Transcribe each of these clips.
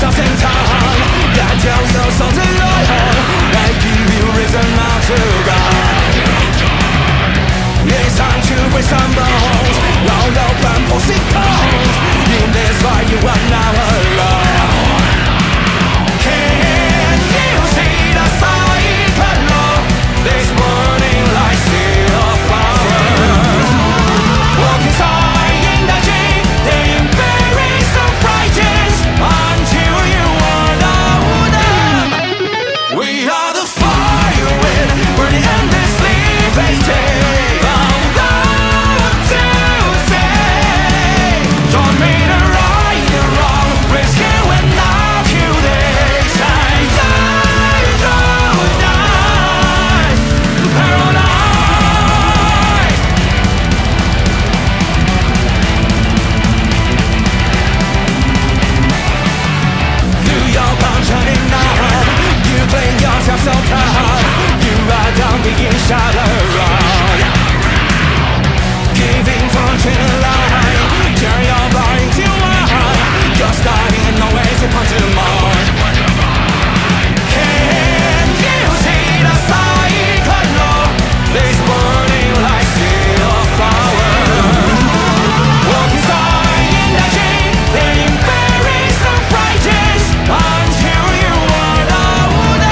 something time that tell you something I give you reason not to die. It's time to break some bones. Round up and pushing cones. In this fight you are not alone. Can you see the cycle? This burning light still of fire. Walk inside in the jeep, they bury some frightened until you are them. We are the fire wind, burning endlessly fading. So tired, you are down being shallow. Giving fortune a lie, turn your body to mine. You're starting no way to punch them all. Can you see the cycle? This burning light still of power. Walk inside in the jeep, they bury some frightened until you are down.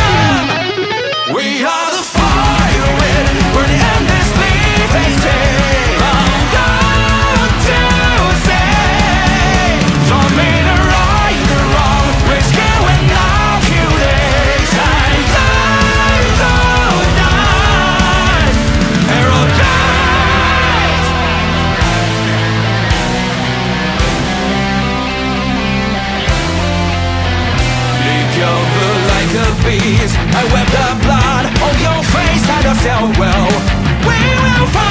We are the fire wind, we're the endlessly fading. I'm down to say, don't mean to right or wrong. We're scared when not you they say. Die, paradise. Leak over like a beast. I wept the blood on your face, I don't sell well. We will find